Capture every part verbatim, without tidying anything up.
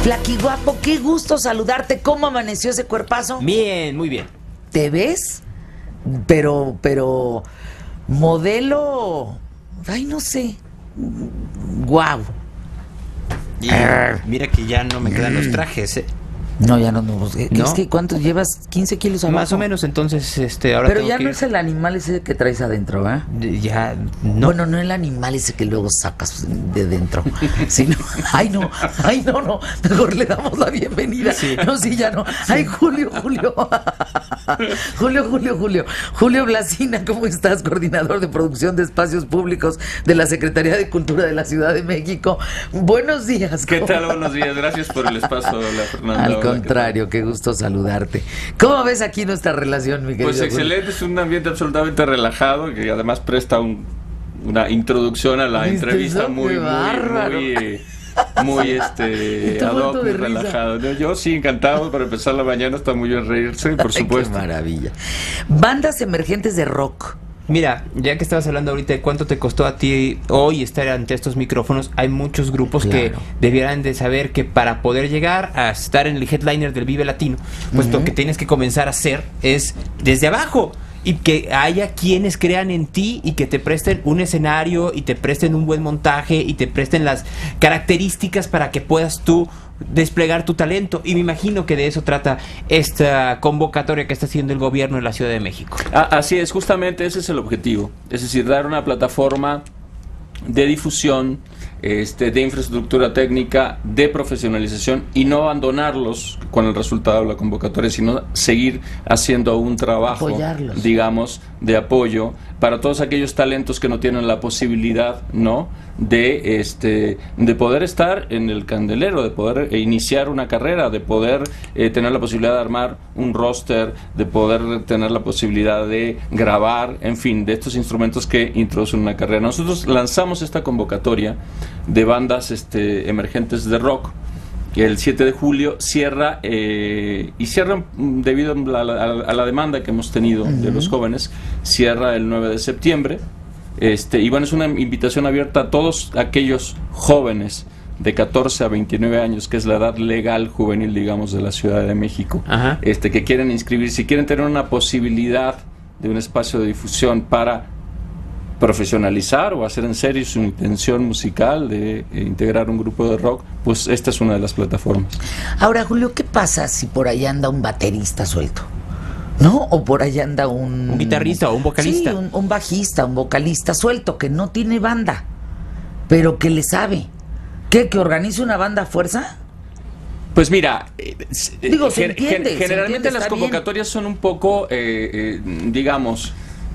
Flaqui guapo, qué gusto saludarte. ¿Cómo amaneció ese cuerpazo? Bien, muy bien. ¿Te ves? Pero, pero, modelo, ay, no sé, guau. Y mira que ya no me quedan los trajes, ¿eh? No, ya no, no, es ¿No? que ¿cuánto llevas? quince kilos abajo. Más o menos, entonces, este, ahora Pero tengo ya que no ir- es el animal ese que traes adentro, ¿eh? Ya, no. Bueno, no el animal ese que luego sacas de dentro, sino, ay no, ay no, no, mejor le damos la bienvenida. Sí. No, sí, ya no. Ay, Julio, Julio. Julio, Julio, Julio. Julio Blasina, ¿cómo estás? Coordinador de producción de espacios públicos de la Secretaría de Cultura de la Ciudad de México. Buenos días. ¿Qué ¿cómo tal? vas? Buenos días. Gracias por el espacio, hola, Fernanda. Al Hola, ¿qué contrario, qué gusto saludarte. ¿Cómo ves aquí nuestra relación, mi tal? querido Pues Julio? excelente, es un ambiente absolutamente relajado que además presta un, una introducción a la ¿Viste entrevista eso? muy, ¡Qué muy, bárbaro! muy, eh, muy Y este, tú ad muerto hoc, de muy risa. relajado. ¿No? Yo sí, encantado para empezar la mañana, está muy bien reírse, por Ay, supuesto. qué maravilla. Bandas emergentes de rock. Mira, ya que estabas hablando ahorita de cuánto te costó a ti hoy estar ante estos micrófonos, hay muchos grupos que Claro. debieran de saber que para poder llegar a estar en el headliner del Vive Latino, pues Ujú. lo que tienes que comenzar a hacer es desde abajo. Y que haya quienes crean en ti y que te presten un escenario y te presten un buen montaje y te presten las características para que puedas tú desplegar tu talento. Y me imagino que de eso trata esta convocatoria que está haciendo el gobierno en la Ciudad de México. Ah, así es, justamente ese es el objetivo. Es decir, dar una plataforma de difusión, este, de infraestructura técnica, de profesionalización y no abandonarlos con el resultado de la convocatoria, sino seguir haciendo un trabajo, Apoyarlos. digamos, de apoyo para todos aquellos talentos que no tienen la posibilidad, ¿no?, de este de poder estar en el candelero, de poder eh, iniciar una carrera, de poder eh, tener la posibilidad de armar un roster, de poder tener la posibilidad de grabar, en fin, de estos instrumentos que introducen una carrera. Nosotros lanzamos esta convocatoria de bandas este, emergentes de rock, que el siete de julio cierra, eh, y cierra mm, debido a la, a la demanda que hemos tenido de los jóvenes, cierra el nueve de septiembre. Este, y bueno, es una invitación abierta a todos aquellos jóvenes de catorce a veintinueve años, que es la edad legal juvenil, digamos, de la Ciudad de México, Ajá. este, que quieren inscribirse, si quieren tener una posibilidad de un espacio de difusión para profesionalizar o hacer en serio su intención musical de eh, integrar un grupo de rock, pues esta es una de las plataformas. Ahora, Julio, ¿qué pasa si por ahí anda un baterista suelto? ¿No? O por ahí anda un... Un guitarrista o un vocalista. Sí, un, un bajista, un vocalista suelto que no tiene banda, pero que le sabe. ¿Qué? ¿Que organice una banda a fuerza? Pues mira, eh, eh, Digo, se gen- entiende, gen- se generalmente entiende, las está bien. convocatorias son un poco, eh, eh, digamos,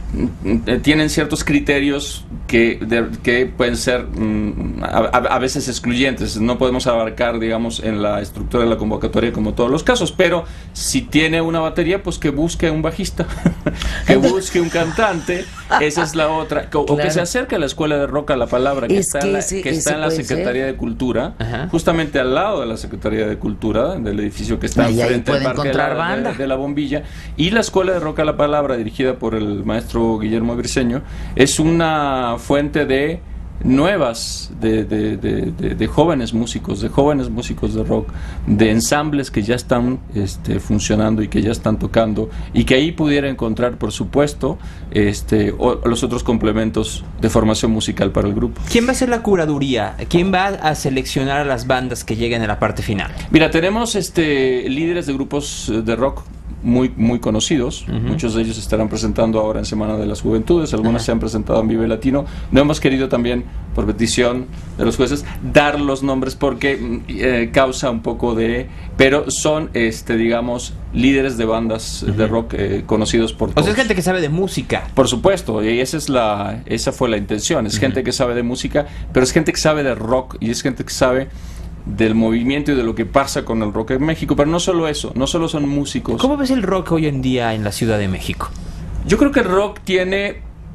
mm, eh, tienen ciertos criterios que, de- que pueden ser mm, a, a- a veces excluyentes. No podemos abarcar, digamos, en la estructura de la convocatoria como todos los casos, pero si tiene una batería, pues que busque un bajista, que busque un cantante, esa es la otra, o, o Claro. que se acerque a la escuela de rock a la palabra, que Es está que en la, ese- que está ese en la puede Secretaría ser. de Cultura, Ajá. justamente al lado de la Secretaría de Cultura, del edificio que está Ahí- ahí enfrente del puede Parque de encontrar la, banda. de, de la Bombilla, y la Escuela de Rock a la Palabra, dirigida por el maestro Guillermo Briceño, es una fuente de nuevas, de, de, de, de, de jóvenes músicos, de jóvenes músicos de rock, de ensambles que ya están este, funcionando y que ya están tocando, y que ahí pudiera encontrar, por supuesto, este, o, los otros complementos de formación musical para el grupo. ¿Quién va a hacer la curaduría? ¿Quién va a seleccionar a las bandas que lleguen a la parte final? Mira, tenemos este líderes de grupos eh, de rock muy muy conocidos. Ujú. Muchos de ellos se estarán presentando ahora en Semana de las Juventudes, algunos Ajá. se han presentado en Vive Latino. No hemos querido también, por petición de los jueces, dar los nombres porque mm, eh, causa un poco de... Pero son, este digamos, líderes de bandas eh, de Ujú. rock eh, conocidos por O todos. sea, es gente que sabe de música. Por supuesto, y esa es la, esa fue la intención. Es Ujú. gente que sabe de música, pero es gente que sabe de rock y es gente que sabe del movimiento y de lo que pasa con el rock en México. Pero no solo eso, no solo son músicos. ¿Cómo ves el rock hoy en día en la Ciudad de México? Yo creo que el rock tiene,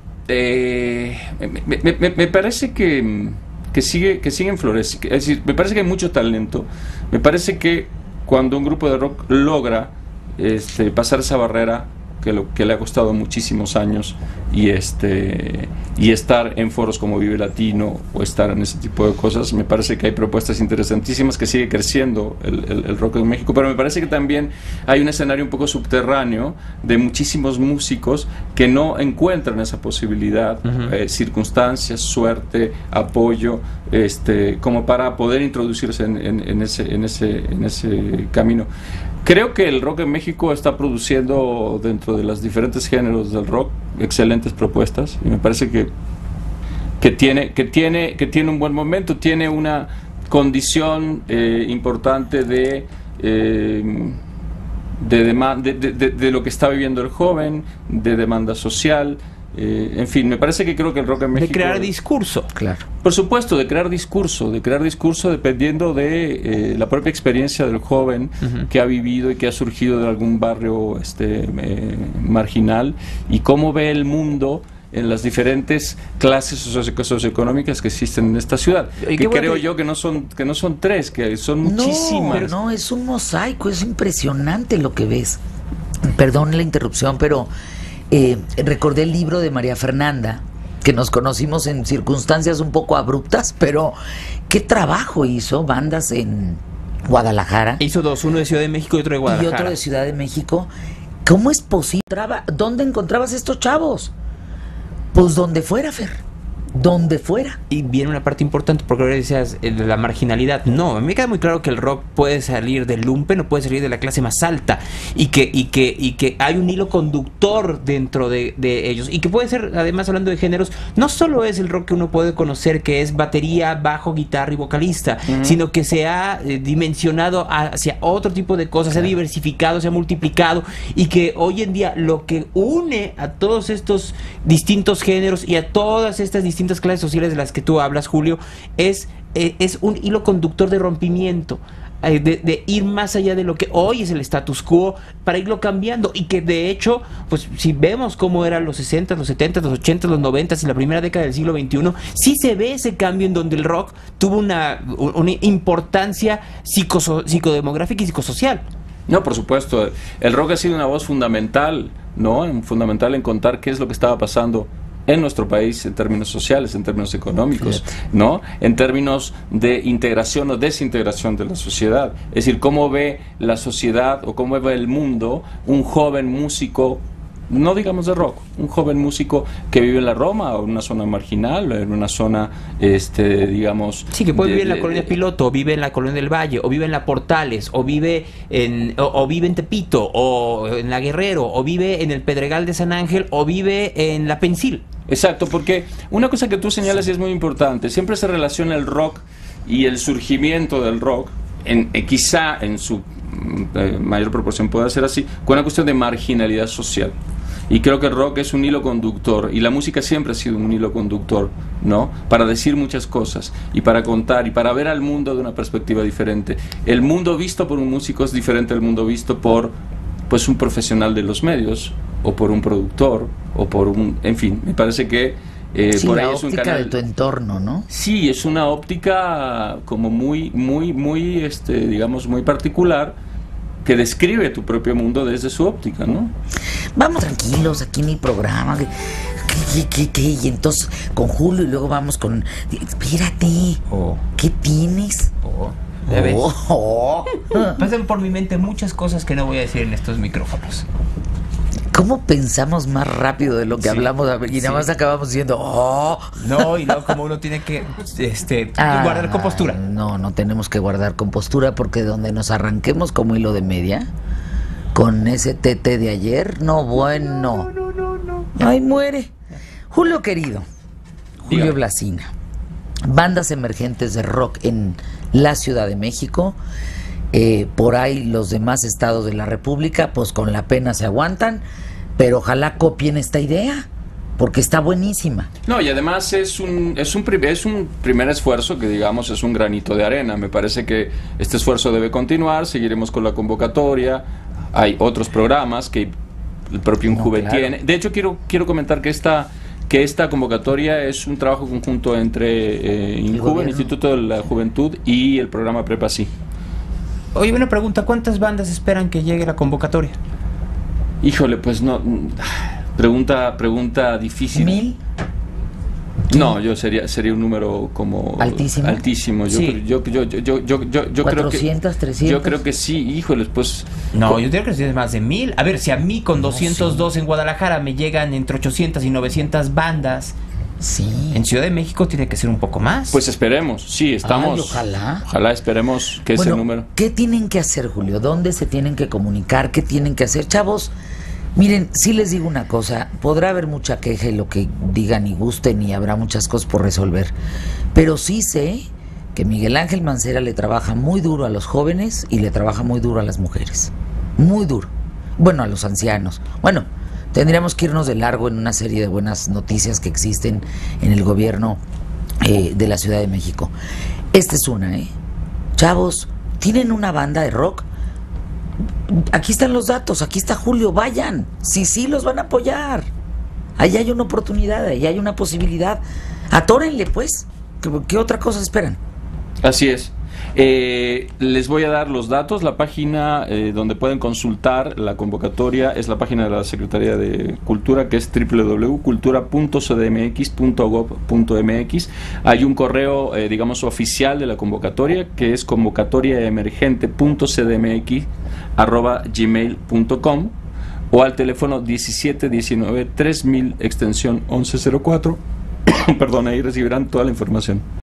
eh, me, me- me- me parece que, que sigue, que sigue en flores. Es decir, me parece que hay mucho talento. Me parece que cuando un grupo de rock logra este, pasar esa barrera que, lo, que le ha costado muchísimos años y, este, y estar en foros como Vive Latino o estar en ese tipo de cosas. Me parece que hay propuestas interesantísimas, que sigue creciendo el, el, el rock en México, pero me parece que también hay un escenario un poco subterráneo de muchísimos músicos que no encuentran esa posibilidad, uh-huh. eh, circunstancias, suerte, apoyo, este, como para poder introducirse en, en, en, ese, en, ese, en ese camino. Creo que el rock en México está produciendo, dentro de los diferentes géneros del rock, excelentes propuestas, y me parece que, que, tiene, que, tiene, que tiene un buen momento, tiene una condición eh, importante de, eh, de, demanda, de, de, de lo que está viviendo el joven, de demanda social. Eh, en fin, me parece que creo que el rock en México... De crear discurso. Claro. Por supuesto, de crear discurso, de crear discurso dependiendo de eh, la propia experiencia del joven uh-huh. que ha vivido y que ha surgido de algún barrio este, eh, marginal, y cómo ve el mundo en las diferentes clases socio- socioeconómicas que existen en esta ciudad, y que creo yo que no son que no son tres, que son muchísimas. No, no, es un mosaico, es impresionante lo que ves. Perdón la interrupción, pero eh, recordé el libro de María Fernanda, que nos conocimos en circunstancias un poco abruptas, pero qué trabajo hizo. Bandas en Guadalajara. Hizo dos, uno de Ciudad de México y otro de Guadalajara. Y otro de Ciudad de México. ¿Cómo es posible? ¿Dónde encontrabas estos chavos? Pues donde fuera, Fer. Donde fuera. Y viene una parte importante, porque ahora decías eh, la marginalidad. No, a mí me queda muy claro que el rock puede salir del lumpen, no puede salir de la clase más alta, y que y que y que hay un hilo conductor dentro de, de ellos, y que puede ser, además, hablando de géneros, no solo es el rock que uno puede conocer, que es batería, bajo, guitarra y vocalista, uh-huh. sino que se ha eh, dimensionado hacia otro tipo de cosas, claro. se ha diversificado, se ha multiplicado, y que hoy en día lo que une a todos estos distintos géneros y a todas estas distintas clases sociales de las que tú hablas, Julio, es, eh, es un hilo conductor de rompimiento, eh, de, de ir más allá de lo que hoy es el status quo, para irlo cambiando, y que de hecho, pues si vemos cómo eran los sesenta, los setenta, los ochenta, los noventa y la primera década del siglo veintiuno, sí se ve ese cambio en donde el rock tuvo una, una importancia psicoso, psicodemográfica y psicosocial. No, por supuesto, el rock ha sido una voz fundamental, ¿no? Fundamental en contar qué es lo que estaba pasando en nuestro país en términos sociales, en términos económicos, Fíjate. ¿no? En términos de integración o desintegración de la sociedad. Es decir, cómo ve la sociedad o cómo ve el mundo un joven músico, no digamos de rock, un joven músico que vive en la Roma o en una zona marginal, en una zona, este, digamos... Sí, que puede de, vivir en la de, colonia Piloto, o vive en la colonia del Valle, o vive en la Portales, o vive en, o, o vive en Tepito, o en la Guerrero, o vive en el Pedregal de San Ángel, o vive en la Pensil. Exacto, porque una cosa que tú señalas y es muy importante, siempre se relaciona el rock y el surgimiento del rock, en, eh, quizá en su eh, mayor proporción puede ser así, con una cuestión de marginalidad social. Y creo que el rock es un hilo conductor, y la música siempre ha sido un hilo conductor, ¿no? Para decir muchas cosas, y para contar, y para ver al mundo de una perspectiva diferente. El mundo visto por un músico es diferente al mundo visto por, pues, un profesional de los medios, o por un productor, o por un... En fin, me parece que eh, sí, por ahí la es un óptica canal... de tu entorno, ¿no? Sí, es una óptica como muy, muy, muy, este, digamos, muy particular, que describe tu propio mundo desde su óptica, ¿no? Vamos tranquilos aquí en el programa. ¿Qué, qué, qué, qué? Y entonces con Julio, y luego vamos con... Espérate. Oh. ¿Qué tienes? Oh. ¿Ya ves? Oh, oh. Pasan por mi mente muchas cosas que no voy a decir en estos micrófonos. ¿Cómo pensamos más rápido de lo que sí, hablamos? Y nada más sí. acabamos diciendo, oh. No, y luego como uno tiene que este, ah, guardar compostura. No, no tenemos que guardar compostura, porque donde nos arranquemos como hilo de media, con ese tete de ayer, no, bueno. No, no, no, no. Ay, muere. Julio querido, Julio Dígame. Blasina, bandas emergentes de rock en la Ciudad de México. Eh, por ahí los demás estados de la República, pues con la pena se aguantan, pero ojalá copien esta idea, porque está buenísima. No, y además es un, es un, es un primer esfuerzo que, digamos, es un granito de arena. Me parece que este esfuerzo debe continuar, seguiremos con la convocatoria, hay otros programas que el propio Injuve no, claro. tiene. De hecho, quiero, quiero comentar que esta... que esta convocatoria es un trabajo conjunto entre eh, Injuve, el Instituto de la Juventud, y el programa Prepa Sí. Oye, una pregunta, ¿cuántas bandas esperan que llegue la convocatoria? Híjole, pues no. Pregunta, pregunta difícil. ¿Mil? No, yo sería sería un número como altísimo. Altísimo. Yo, Sí. yo, yo, yo, yo, yo, yo, yo creo que cuatrocientos, trescientos. yo creo que sí. Híjoles, pues. No, yo creo que tienes más de mil. A ver, si a mí con No, doscientos dos sí. en Guadalajara me llegan entre ochocientas y novecientas bandas, Sí. en Ciudad de México tiene que ser un poco más. Pues esperemos, sí, estamos. Ay, ojalá. Ojalá esperemos que Bueno, ese número. ¿qué tienen que hacer, Julio? ¿Dónde se tienen que comunicar? ¿Qué tienen que hacer? Chavos, miren, sí les digo una cosa, podrá haber mucha queja y lo que digan y gusten y habrá muchas cosas por resolver, pero sí sé que Miguel Ángel Mancera le trabaja muy duro a los jóvenes y le trabaja muy duro a las mujeres. Muy duro. Bueno, a los ancianos. Bueno, tendríamos que irnos de largo en una serie de buenas noticias que existen en el gobierno eh, de la Ciudad de México. Esta es una, ¿eh? Chavos, ¿tienen una banda de rock? Aquí están los datos, aquí está Julio, vayan. Sí, sí, los van a apoyar. Ahí hay una oportunidad, ahí hay una posibilidad. Atórenle, pues. ¿Qué, qué otra cosa esperan? Así es. Eh, les voy a dar los datos. La página eh, donde pueden consultar la convocatoria es la página de la Secretaría de Cultura, que es doble u doble u doble u punto cultura punto c d m x punto gob punto m x. Hay un correo, eh, digamos, oficial de la convocatoria, que es convocatoriaemergente punto c d m x arroba gmail punto com, o al teléfono diecisiete diecinueve tres mil extensión once cero cuatro. Perdón, ahí recibirán toda la información.